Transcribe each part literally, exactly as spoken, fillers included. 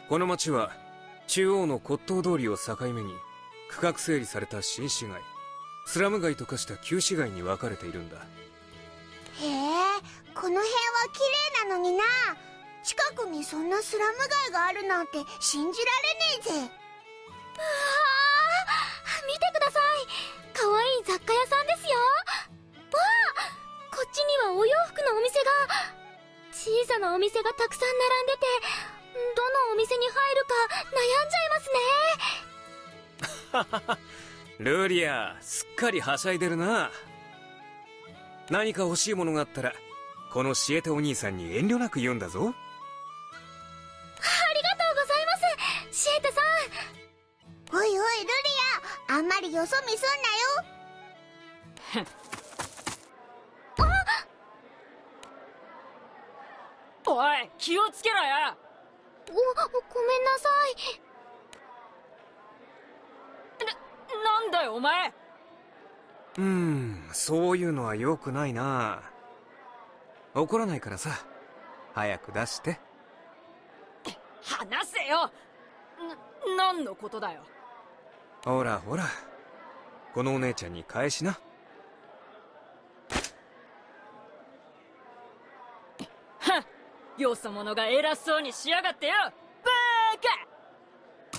この町は中央の骨董通りを境目に区画整理された新市街、スラム街と化した旧市街に分かれているんだ。 へえ、この辺は綺麗なのにな。近くにそんなスラム街があるなんて信じられねえぜ。うわー、見てください、かわいい雑貨屋さんですよ。わあ、こっちにはお洋服のお店が。小さなお店がたくさん並んでて、どのお店に入るか悩んじゃいますね。 ルリア、すっかりはしゃいでるな。何か欲しいものがあったらこのシエテお兄さんに遠慮なく言うんだぞ。 ありがとうございます、シエテさん。おいおいルリア、あんまりよそ見すんなよ。 おい、気をつけろよ。 ご、ごめんなさい。 な、なんだよお前。 うーん、そういうのは良くないな。怒らないからさ、早く出して。 話せよ。な、何のことだよ。 ほらほら、このお姉ちゃんに返しな。 はっ、よそ者が偉そうにしやがってよ、バーカ。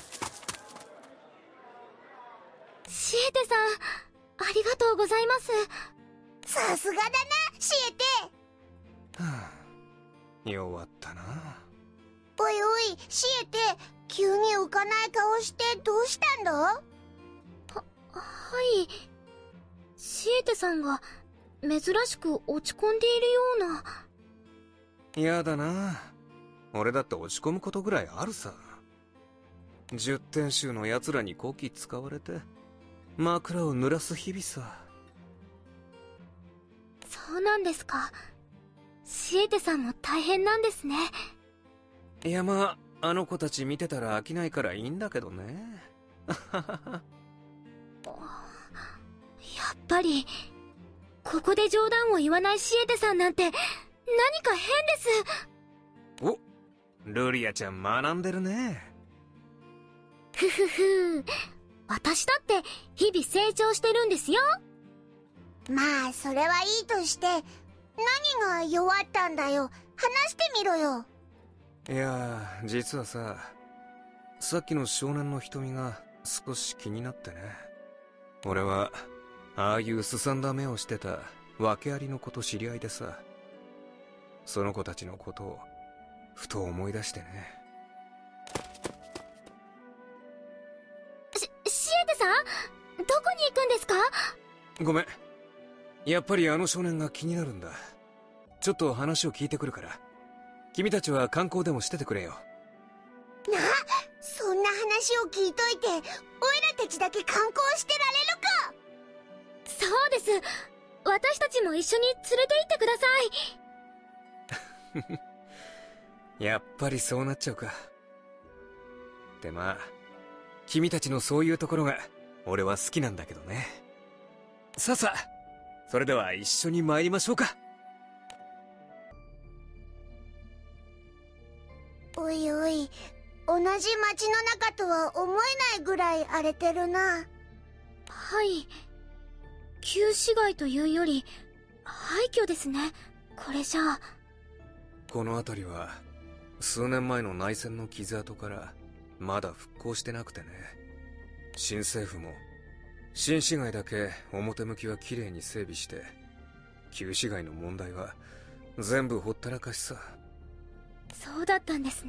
シエテさん、ありがとうございます。 さすがだな、シエテ。 はあ、弱ったな。 おいおい、シエテ、急に浮かない顔してどうしたんだ？は、 はい。シエテさんが珍しく落ち込んでいるような。 やだな。俺だって落ち込むことぐらいあるさ。十天衆の奴らにこき使われて枕を濡らす日々さ。 そうなんですか。シエテさんも大変なんですね。 いや、まああの子たち見てたら飽きないからいいんだけどね。 やっぱりここで冗談を言わないシエテさんなんて何か変です。 お、ルリアちゃん学んでるね。 ふふふ、私だって日々成長してるんですよ。 まあそれはいいとして、何が弱ったんだよ。話してみろよ。 いやー、実はさ、さっきの少年の瞳が少し気になってね。俺はああいうすさんだ目をしてた訳ありの子と知り合いでさ、その子たちのことをふと思い出してね。 し、シエテさん、どこに行くんですか？ ごめん、やっぱりあの少年が気になるんだ。ちょっと話を聞いてくるから、君たちは観光でもしててくれよ。 な、そんな話を聞いといて、オイラたちだけ観光してられるか？ そうです。私たちも一緒に連れて行ってください。やっぱりそうなっちゃうか。で、まあ君たちのそういうところが俺は好きなんだけどね。さあさあ、それでは一緒に参りましょうか。 おいおい、同じ街の中とは思えないぐらい荒れてるな。 はい。旧市街というより廃墟ですね、これじゃあ。 この辺りは数年前の内戦の傷跡からまだ復興してなくてね。新政府も新市街だけ表向きは綺麗に整備して、旧市街の問題は全部ほったらかしさ。 そうだったんですね。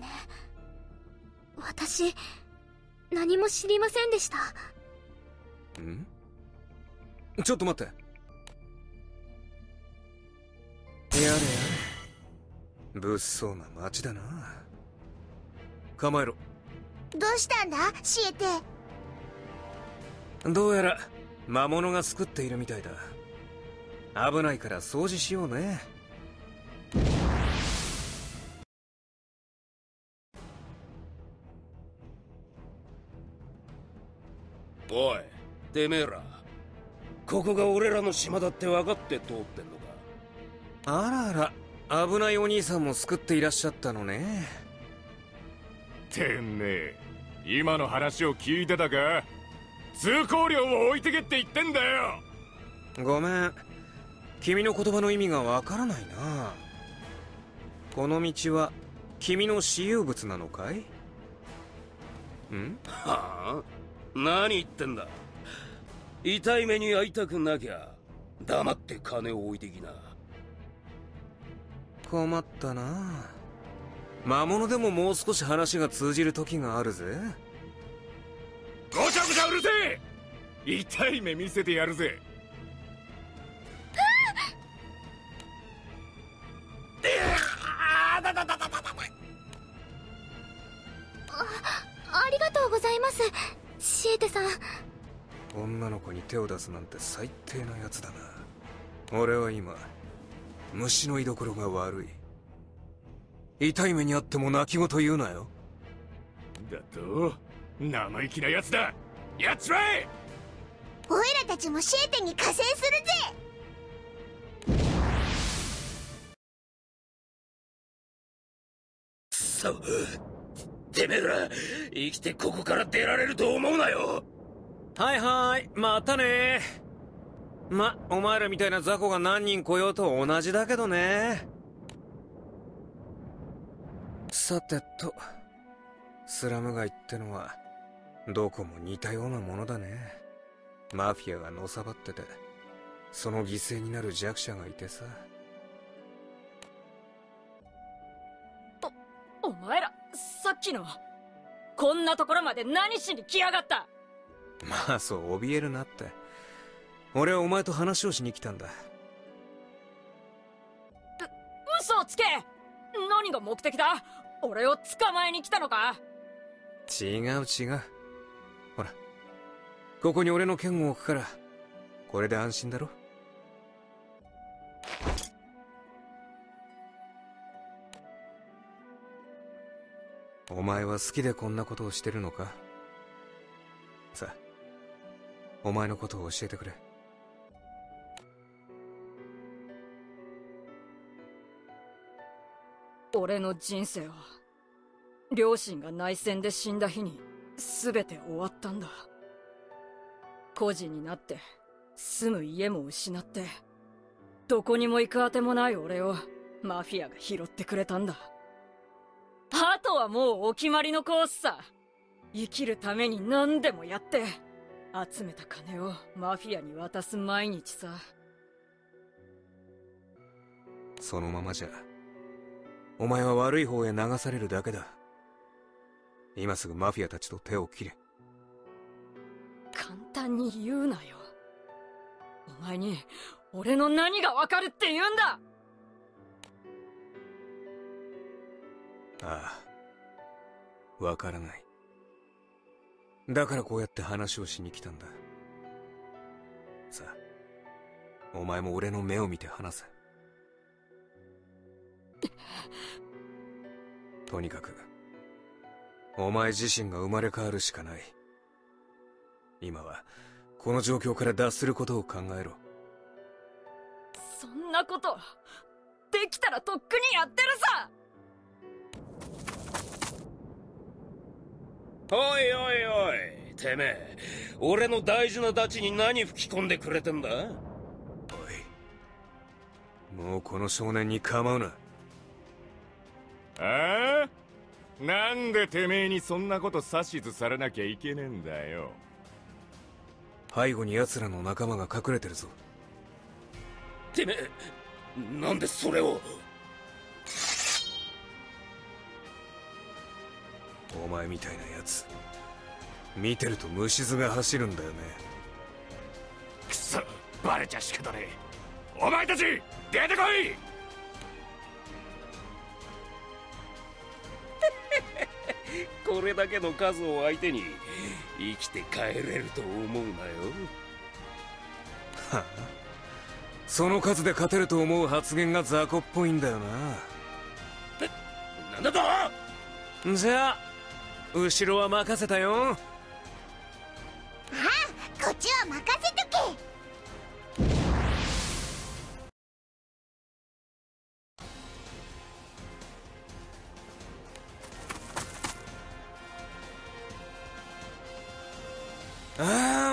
私何も知りませんでした。 ん？ちょっと待って。やれやれ、物騒な街だな。構えろ。 どうしたんだ、シエテ。 どうやら魔物が作っているみたいだ。危ないから掃除しようね。 おい、てめえら、ここが俺らの島だって分かって通ってんのか？ あらあら、危ないお兄さんも救っていらっしゃったのね。 てめえ、今の話を聞いてたか？通行料を置いてけって言ってんだよ。 ごめん、君の言葉の意味がわからないな。この道は君の私有物なのかい？ん？ はあ？何言ってんだ。痛い目に遭いたくなきゃ黙って金を置いてきな。 困ったな。魔物でももう少し話が通じる時があるぜ。 ごちゃごちゃうるせえ。痛い目見せてやるぜ。 あ、ありがとうございます、シエテさん。 女の子に手を出すなんて最低なやつだな。俺は今虫の居所が悪い。痛い目にあっても泣き言言うなよ。 だと生意気なやつだ。やっちまえ。 オイラたちもシエテに加勢するぜ。 そう、てめえら生きてここから出られると思うなよ。 はいはい、またね。ま、お前らみたいな雑魚が何人来ようと同じだけどね。さてと、スラム街ってのはどこも似たようなものだね。マフィアがのさばってて、その犠牲になる弱者がいてさ。 お、お前らさっきのこんなところまで何しに来やがった。 まあそう怯えるなって。俺はお前と話をしに来たんだ。う、 嘘をつけ。何が目的だ。俺を捕まえに来たのか。 違う違う。ほら、ここに俺の剣を置くから、これで安心だろ。お前は好きでこんなことをしてるのか？さあ、お前のことを教えてくれ。 俺の人生は両親が内戦で死んだ日に全て終わったんだ。孤児になって住む家も失って、どこにも行くあてもない俺をマフィアが拾ってくれたんだ。あとはもうお決まりのコースさ。生きるために何でもやって集めた金をマフィアに渡す毎日さ。 そのままじゃお前は悪い方へ流されるだけだ。今すぐマフィアたちと手を切れ。 簡単に言うなよ。お前に俺の何がわかるって言うんだ。 ああ、わからない。だからこうやって話をしに来たんだ。さあ、お前も俺の目を見て話せ。とにかくお前自身が生まれ変わるしかない。今はこの状況から脱することを考えろ。 そんなことできたらとっくにやってるさ。 おいおいおい、てめえ俺の大事なダチに何吹き込んでくれてんだ。おい、もうこの少年に構うな。 ああ？なんでてめえにそんなこと指図されなきゃいけねえんだよ。 背後に奴らの仲間が隠れてるぞ。 てめえなんでそれを。 お前みたいなやつ見てると虫唾が走るんだよね。 くそ、バレちゃ仕方ねえ。お前たち出てこい。 これだけの数を相手に生きて帰れると思うなよ。 はあ、その数で勝てると思う発言が雑魚っぽいんだよな。 なんだと。 じゃあ後ろは任せたよ。 ああ、こっちは任せとけ。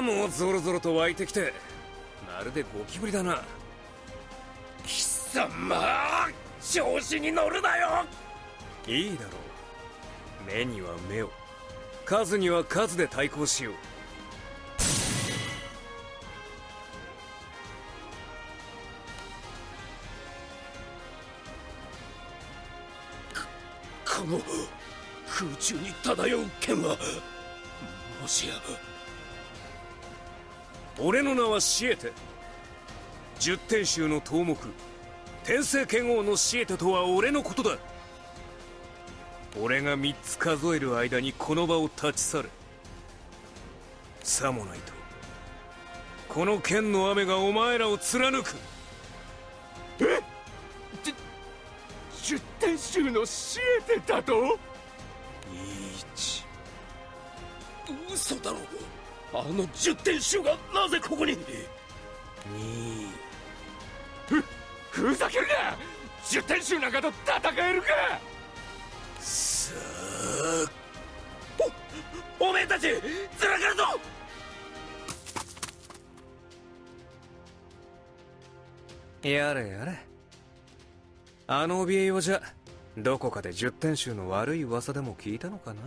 もうゾロゾロと湧いてきて、まるでゴキブリだな。 貴様、調子に乗るなよ。 いいだろう。目には目を、数には数で対抗しよう。 この空中に漂う剣は、もしや。 俺の名はシエテ。十天衆の頭目、天聖剣王のシエテとは俺のことだ。俺が三つ数える間にこの場を立ち去る。さもないとこの剣の雨がお前らを貫く。 えっ、十天衆のシエテだと？ 一、 嘘だろ。あの十天衆がなぜここに？ 二、 ふふざけるな。十天衆なんかと戦えるか。 三。 おおめえたちずらかるぞ。 やれやれ。あの怯えようじゃどこかで十天衆の悪い噂でも聞いたのかな。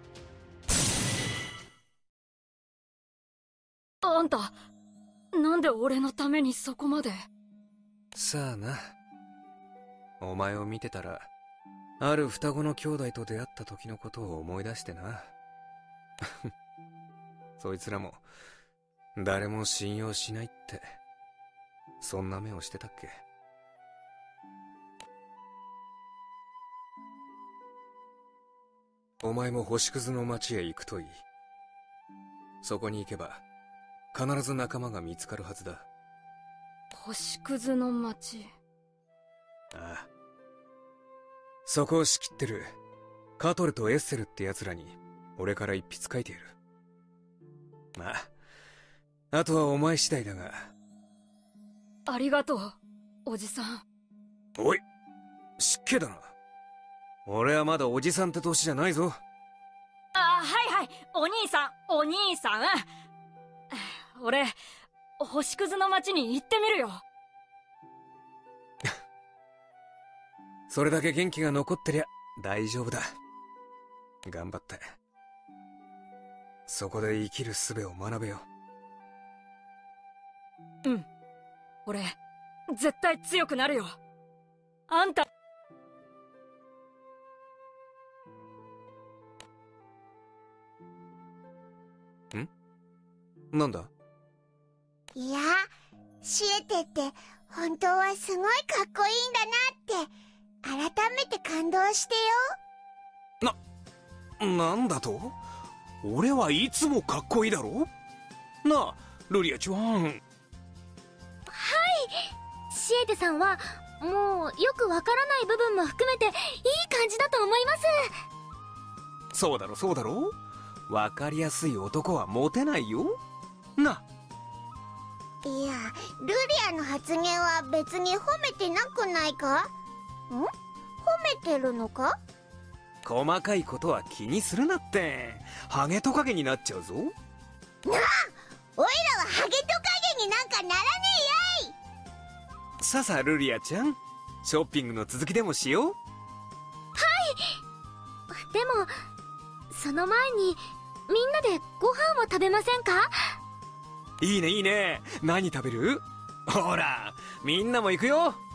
あんた、なんで俺のためにそこまで。 さあな。お前を見てたらある双子の兄弟と出会った時のことを思い出してな。そいつらも誰も信用しないってそんな目をしてたっけ。お前も星屑の町へ行くといい。そこに行けば必ず仲間が見つかるはずだ。 星屑の町。 ああ、そこを仕切ってるカトルとエッセルって奴らに俺から一筆書いてやる。まああとはお前次第だが。 ありがとう、おじさん。 おい、失敬だな。俺はまだおじさんって年じゃないぞ。 あ、はいはい、お兄さん、お兄さん。俺、星屑の町に行ってみるよ。 それだけ元気が残ってりゃ大丈夫だ。頑張って。そこで生きる術を学べよ。 うん。俺、絶対強くなるよ。あんた。 ん？なんだ？ いや、シエテって本当はすごいかっこいいんだなって改めて感動してよ。 な、なんだと？俺はいつもかっこいいだろ？なあ、ルリアちゃん。はい、 シエテさんはもうよくわからない部分も含めていい感じだと思います。 そうだろそうだろ。わかりやすい男はモテないよな。 いや、ルリアの発言は別に褒めてなくないか？ん？褒めてるのか？ 細かいことは気にするなって。ハゲトカゲになっちゃうぞ。なあ、 おいらはハゲトカゲになんかならねえやい。 さあさあルリアちゃん、ショッピングの続きでもしよう。はい。 でもその前にみんなでご飯を食べませんか？ いいねいいね。何食べる？ほらみんなも行くよ。